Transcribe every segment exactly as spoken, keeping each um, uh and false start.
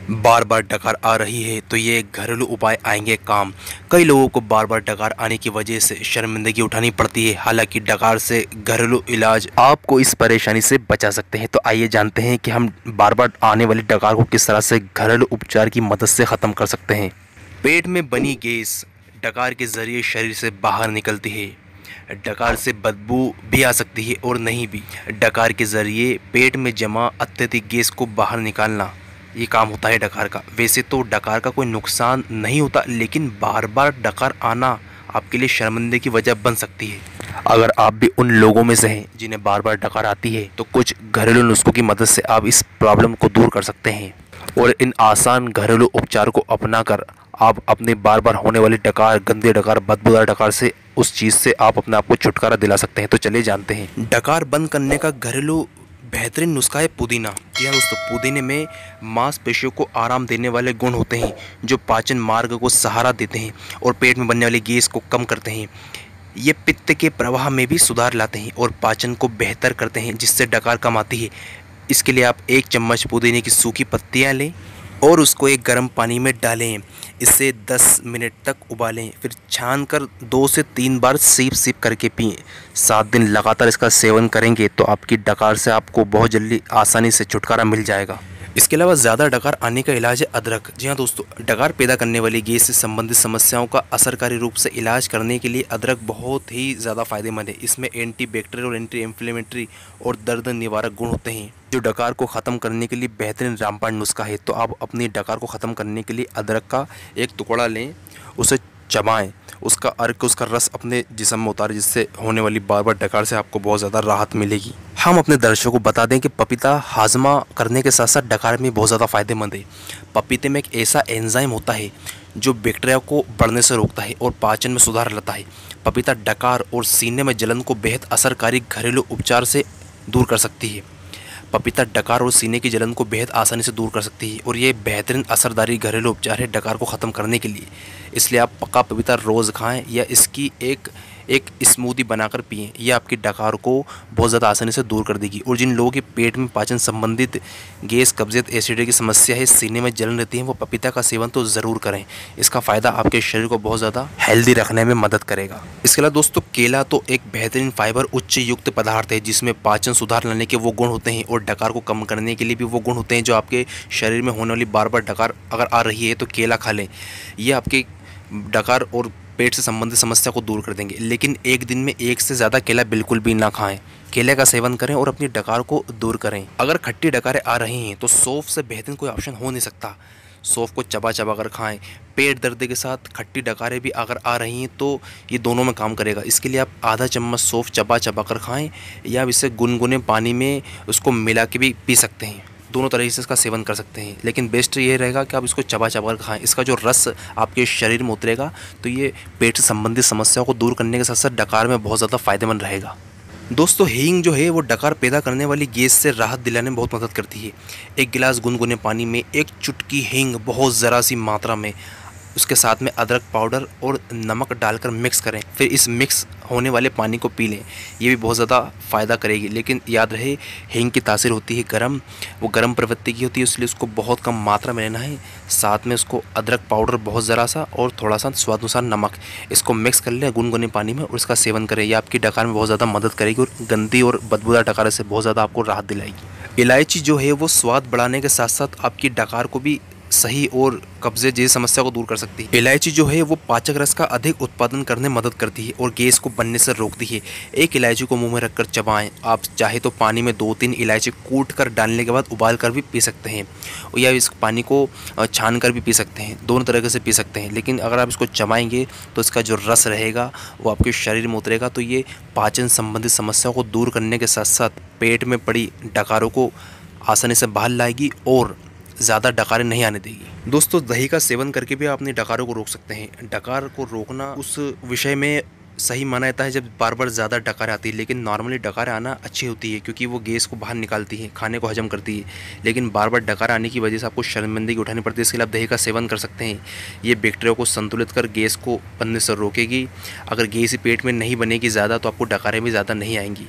बार बार डकार आ रही है तो ये घरेलू उपाय आएंगे काम। कई लोगों को बार बार डकार आने की वजह से शर्मिंदगी उठानी पड़ती है। हालांकि डकार से घरेलू इलाज आपको इस परेशानी से बचा सकते हैं। तो आइए जानते हैं कि हम बार बार आने वाली डकार को किस तरह से घरेलू उपचार की मदद से ख़त्म कर सकते हैं। पेट में बनी गैस डकार के जरिए शरीर से बाहर निकलती है। डकार से बदबू भी आ सकती है और नहीं भी। डकार के जरिए पेट में जमा अत्यधिक गैस को बाहर निकालना ये काम होता है डकार का। वैसे तो डकार का कोई नुकसान नहीं होता, लेकिन बार बार डकार आना आपके लिए शर्मिंदगी की वजह बन सकती है। अगर आप भी उन लोगों में से हैं जिन्हें बार बार डकार आती है तो कुछ घरेलू नुस्खों की मदद से आप इस प्रॉब्लम को दूर कर सकते हैं। और इन आसान घरेलू उपचार को अपनाकर आप अपने बार बार होने वाली डकार, गंदे डकार, बदबूदार डकार से, उस चीज़ से आप अपने आप को छुटकारा दिला सकते हैं। तो चलिए जानते हैं। डकार बंद करने का घरेलू बेहतरीन नुस्खा है पुदीना। जी हाँ दोस्तों, पुदीने में मांसपेशियों को आराम देने वाले गुण होते हैं जो पाचन मार्ग को सहारा देते हैं और पेट में बनने वाली गैस को कम करते हैं। ये पित्त के प्रवाह में भी सुधार लाते हैं और पाचन को बेहतर करते हैं, जिससे डकार कम आती है। इसके लिए आप एक चम्मच पुदीने की सूखी पत्तियाँ लें और उसको एक गर्म पानी में डालें। इसे दस मिनट तक उबालें, फिर छान कर दो से तीन बार सीप सीप करके पिएं। सात दिन लगातार इसका सेवन करेंगे तो आपकी डकार से आपको बहुत जल्दी आसानी से छुटकारा मिल जाएगा। इसके अलावा ज़्यादा डकार आने का इलाज है अदरक। जी हाँ दोस्तों, डकार पैदा करने वाली गैस से संबंधित समस्याओं का असरकारी रूप से इलाज करने के लिए अदरक बहुत ही ज़्यादा फायदेमंद है। इसमें एंटी बैक्टीरियल और एंटी इन्फ्लेमेटरी और दर्द निवारक गुण होते हैं जो डकार को ख़त्म करने के लिए बेहतरीन रामबाण नुस्खा है। तो आप अपनी डकार को ख़त्म करने के लिए अदरक का एक टुकड़ा लें, उसे चबाएं, उसका अर्क, उसका रस अपने जिस्म में उतारें, जिससे होने वाली बार बार डकार से आपको बहुत ज़्यादा राहत मिलेगी। हम अपने दर्शकों को बता दें कि पपीता हाजमा करने के साथ साथ डकार में बहुत ज़्यादा फायदेमंद है। पपीते में एक ऐसा एंजाइम होता है जो बैक्टीरिया को बढ़ने से रोकता है और पाचन में सुधार लाता है। पपीता डकार और सीने में जलन को बेहद असरकारी घरेलू उपचार से दूर कर सकती है। पपीता डकार और सीने की जलन को बेहद आसानी से दूर कर सकती है और ये बेहतरीन असरदारी घरेलू उपचार है डकार को ख़त्म करने के लिए। इसलिए आप पक्का पपीता रोज़ खाएं या इसकी एक एक स्मूदी बनाकर पिएं। यह आपकी डकार को बहुत ज़्यादा आसानी से दूर कर देगी। और जिन लोगों के पेट में पाचन संबंधित गैस, कब्जियत, एसिडिटी की समस्या है, सीने में जलन रहती है, वो पपीता का सेवन तो ज़रूर करें। इसका फ़ायदा आपके शरीर को बहुत ज़्यादा हेल्दी रखने में मदद करेगा। इसके अलावा दोस्तों, केला तो एक बेहतरीन फाइबर उच्च युक्त पदार्थ है जिसमें पाचन सुधार लाने के वो गुण होते हैं और डकार को कम करने के लिए भी वो गुण होते हैं जो आपके शरीर में होने वाली बार बार डकार अगर आ रही है तो केला खा लें। ये आपके डकार और पेट से संबंधित समस्या को दूर कर देंगे। लेकिन एक दिन में एक से ज़्यादा केला बिल्कुल भी ना खाएं। केले का सेवन करें और अपनी डकार को दूर करें। अगर खट्टी डकारें आ रही हैं तो सौंफ से बेहतरीन कोई ऑप्शन हो नहीं सकता। सौंफ को चबा चबा कर खाएं। पेट दर्द के साथ खट्टी डकारें भी अगर आ रही हैं तो ये दोनों में काम करेगा। इसके लिए आप आधा चम्मच सौंफ चबा चबा कर खाएँ या इसे गुनगुने पानी में उसको मिला के भी पी सकते हैं। दोनों तरीके से इसका सेवन कर सकते हैं, लेकिन बेस्ट ये रहेगा कि आप इसको चबा चबा कर खाएं। इसका जो रस आपके शरीर में उतरेगा तो ये पेट से संबंधित समस्याओं को दूर करने के साथ साथ डकार में बहुत ज़्यादा फायदेमंद रहेगा। दोस्तों, हींग जो है वो डकार पैदा करने वाली गैस से राहत दिलाने में बहुत मदद करती है। एक गिलास गुनगुने पानी में एक चुटकी हींग बहुत ज़रा सी मात्रा में, उसके साथ में अदरक पाउडर और नमक डालकर मिक्स करें। फिर इस मिक्स होने वाले पानी को पी लें। ये भी बहुत ज़्यादा फ़ायदा करेगी। लेकिन याद रहे, हींग की तासीर होती है गर्म, वो गर्म प्रवृत्ति की होती है, इसलिए उसको बहुत कम मात्रा में लेना है। साथ में उसको अदरक पाउडर बहुत ज़रा सा और थोड़ा सा स्वाद अनुसार नमक, इसको मिक्स कर लें गुनगुने पानी में और इसका सेवन करें। ये आपकी डकार में बहुत ज़्यादा मदद करेगी और गंदी और बदबूदार डकार से बहुत ज़्यादा आपको राहत दिलाएगी। इलायची जो है वो स्वाद बढ़ाने के साथ साथ आपकी डकार को भी सही और कब्जे जैसी समस्या को दूर कर सकती है। इलायची जो है वो पाचक रस का अधिक उत्पादन करने में मदद करती है और गैस को बनने से रोकती है। एक इलायची को मुंह में रखकर चबाएं। आप चाहे तो पानी में दो तीन इलायची कूट कर डालने के बाद उबाल कर भी पी सकते हैं या इस पानी को छान कर भी पी सकते हैं। दोनों तरीके से पी सकते हैं, लेकिन अगर आप इसको चबाएंगे तो इसका जो रस रहेगा वो आपके शरीर में उतरेगा तो ये पाचन संबंधित समस्याओं को दूर करने के साथ साथ पेट में पड़ी डकारों को आसानी से बाहर लाएगी और ज़्यादा डकारें नहीं आने देगी। दोस्तों, दही का सेवन करके भी आप अपनी डकारों को रोक सकते हैं। डकार को रोकना उस विषय में सही माना जाता है जब बार बार ज़्यादा डकार आती है, लेकिन नॉर्मली डकार आना अच्छी होती है क्योंकि वो गैस को बाहर निकालती है, खाने को हजम करती है। लेकिन बार बार डकार आने की वजह से आपको शर्मिंदगी उठानी पड़ती है। इसके लिए आप दही का सेवन कर सकते हैं। ये बैक्टीरिया को संतुलित कर गैस को बनने से रोकेगी। अगर गैस पेट में नहीं बनेगी ज़्यादा तो आपको डकारें भी ज़्यादा नहीं आएंगी।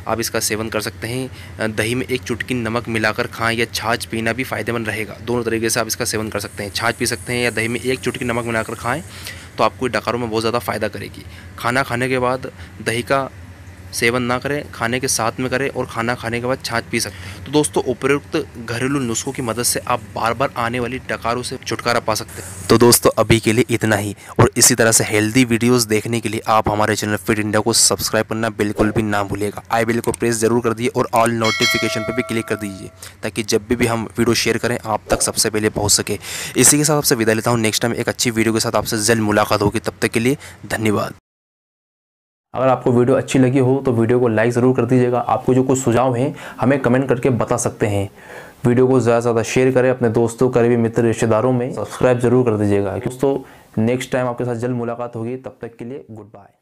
आप इसका सेवन कर सकते हैं। दही में एक चुटकी नमक मिलाकर खाएं या छाछ पीना भी फ़ायदेमंद रहेगा। दोनों तरीके से आप इसका सेवन कर सकते हैं। छाछ पी सकते हैं या दही में एक चुटकी नमक मिलाकर खाएं तो आपको डकारों में बहुत ज़्यादा फ़ायदा करेगी। खाना खाने के बाद दही का सेवन ना करें, खाने के साथ में करें और खाना खाने के बाद छाछ पी सकते हैं। तो दोस्तों, उपयुक्त घरेलू नुस्खों की मदद से आप बार बार आने वाली डकारों से छुटकारा पा सकते हैं। तो दोस्तों, अभी के लिए इतना ही, और इसी तरह से हेल्दी वीडियोस देखने के लिए आप हमारे चैनल फिट इंडिया को सब्सक्राइब करना बिल्कुल भी ना भूलिएगा। आई बेल को प्रेस जरूर कर दीजिए और ऑल नोटिफिकेशन पर भी क्लिक कर दीजिए, ताकि जब भी, भी हम वीडियो शेयर करें आप तक सबसे पहले पहुँच सके। इसी के साथ आपसे विदा लेता हूँ। नेक्स्ट टाइम एक अच्छी वीडियो के साथ आपसे जल्द मुलाकात होगी। तब तक के लिए धन्यवाद। अगर आपको वीडियो अच्छी लगी हो तो वीडियो को लाइक ज़रूर कर दीजिएगा। आपको जो कुछ सुझाव हैं हमें कमेंट करके बता सकते हैं। वीडियो को ज़्यादा से ज़्यादा शेयर करें अपने दोस्तों, करीबी मित्र, रिश्तेदारों में। सब्सक्राइब जरूर कर दीजिएगा। दोस्तों, नेक्स्ट टाइम आपके साथ जल्द मुलाकात होगी। तब तक के लिए गुड बाय।